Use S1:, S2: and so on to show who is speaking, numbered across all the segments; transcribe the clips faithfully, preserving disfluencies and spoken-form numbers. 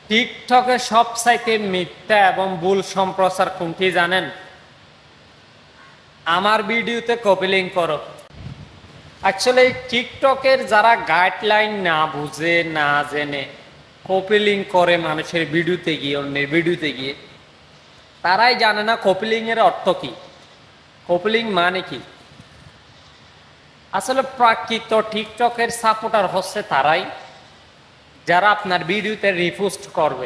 S1: টিকটকে সবচাইতে মিথ্যা এবং ভুল সম্প্রচার কোনটি জানেন? আমার ভিডিওতে কপি লিঙ্ক করো। অ্যাকচুয়ালি টিকটকের যারা গাইডলাইন না বুঝে না জেনে কপি লিঙ্ক করে মানুষের ভিডিওতে গিয়ে, অন্যের ভিডিওতে গিয়ে, তারাই জানে না কপি লিঙ্কের অর্থ কি, কপি লিঙ্ক মানে কি। আসলে প্রাকৃত টিকটকের সাপোর্টার হচ্ছে তারাই যারা আপনার ভিডিওতে রিপোস্ট করবে।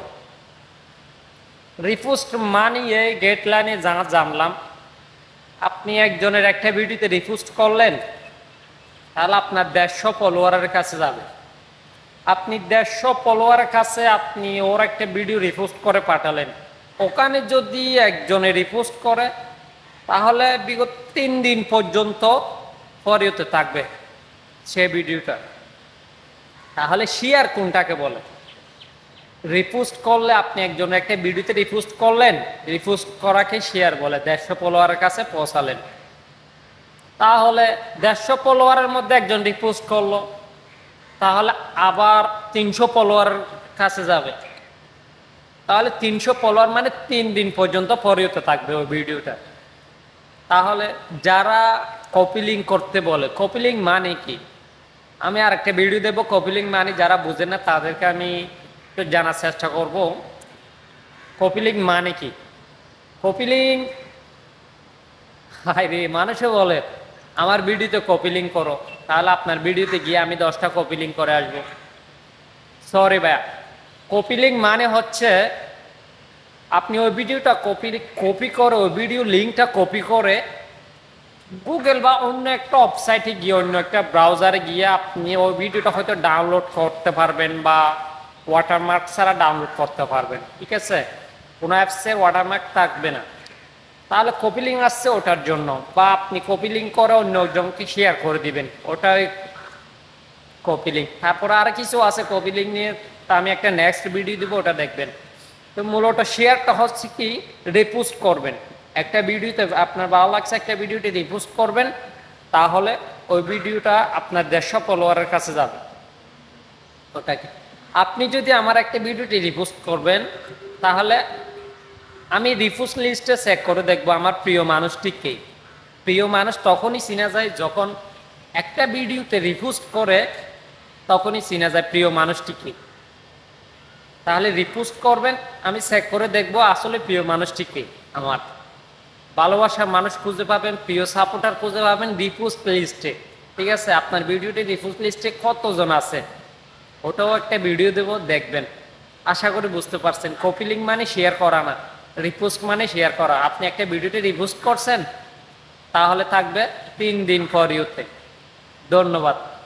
S1: রিপোস্ট মানিয়ে গাইডলাইনে যা জানলাম, আপনি একজনের একটা ভিডিওতে রিপোস্ট করলেন, তাহলে আপনার দেড়শো ফলোয়ারের কাছে যাবে। আপনি দেড়শো ফলোয়ারের কাছে আপনি ওর একটা ভিডিও রিপোস্ট করে পাঠালেন, ওখানে যদি একজনে রিপোস্ট করে তাহলে বিগত তিন দিন পর্যন্ত ফরিওতে থাকবে সে ভিডিওটা। তাহলে শেয়ার কোনটাকে বলে? রিপোস্ট করলে আপনি একজনের একটা ভিডিওতে রিপোস্ট করলেন, রিপোস্ট করাকে শেয়ার বলে। দেড়শো ফলোয়ারের কাছে পৌঁছালেন, তাহলে দেড়শো ফলোয়ারের মধ্যে একজন রিপোস্ট করলো, তাহলে আবার তিনশো ফলোয়ারের কাছে যাবে। তাহলে তিনশো ফলোয়ার মানে তিন দিন পর্যন্ত ফরিওতে থাকবে ওই ভিডিওটা। তাহলে যারা কপি লিঙ্ক করতে বলে, কপি লিঙ্ক মানে কি? আমি আর একটা ভিডিও দেবো কপি লিঙ্ক মানে, যারা বুঝে না তাদেরকে আমি একটু জানার চেষ্টা করব কপি লিঙ্ক মানে কি। কপি লিঙ্ক, হাই রে, মানুষে বলে আমার ভিডিওতে কপি লিঙ্ক করো, তাহলে আপনার ভিডিওতে গিয়ে আমি দশটা কপি লিঙ্ক করে আসবো। সরি ভাইয়া, কপি লিঙ্ক মানে হচ্ছে আপনি ওই ভিডিওটা কপি কপি করে, ওই ভিডিও লিঙ্কটা কপি করে গুগল বা অন্য একটা ওয়েবসাইটে গিয়ে, অন্য একটা ব্রাউজারে গিয়ে আপনি ওই ভিডিওটা হয়তো ডাউনলোড করতে পারবেন বা ওয়াটারমার্ক ছাড়া ডাউনলোড করতে পারবেন। ঠিক আছে, কোনো অ্যাপসে ওয়াটারমার্ক থাকবে না। তাহলে কপি লিঙ্ক আসছে ওটার জন্য, বা আপনি কপি লিঙ্ক করে অন্য একজনকে শেয়ার করে দিবেন, ওটাই কপি লিঙ্ক। তারপরে আর কিছু আছে কপি লিঙ্ক নিয়ে, তা আমি একটা নেক্সট ভিডিও দিব, ওটা দেখবেন। তো মূলত শেয়ারটা হচ্ছে কি, রিপোস্ট করবেন একটা ভিডিওতে, আপনার ভালো লাগছে একটা ভিডিওতে রিপোস্ট করবেন, তাহলে ওই ভিডিওটা আপনার দেড়শো ফলোয়ারের কাছে যাবে। ওটা কি, আপনি যদি আমার একটা ভিডিওটি রিপোস্ট করবেন, তাহলে আমি রিপোস্ট লিস্টে চেক করে দেখবো আমার প্রিয় মানুষটি কে। প্রিয় মানুষ তখনই চিনা যায় যখন একটা ভিডিওতে রিপোস্ট করে, তখনই চিনা যায় প্রিয় মানুষটি কে। তাহলে রিপোস্ট করবেন, আমি চেক করে দেখবো আসলে প্রিয় মানুষটি কে। আমার ভালোবাসার মানুষ খুঁজে পাবেন, প্রিয় সাপোর্টার খুঁজে পাবেন রিপোস্ট লিস্টে। ঠিক আছে, আপনার ভিডিওটি রিপোস্ট লিস্টে কতজন আছে ওটাও একটা ভিডিও দেবো, দেখবেন। আশা করি বুঝতে পারছেন, কপি লিঙ্ক মানে শেয়ার করা না, রিপোস্ট মানে শেয়ার করা। আপনি একটা ভিডিওতে রিপোস্ট করছেন, তাহলে থাকবে তিন দিন পর ইউতে। ধন্যবাদ।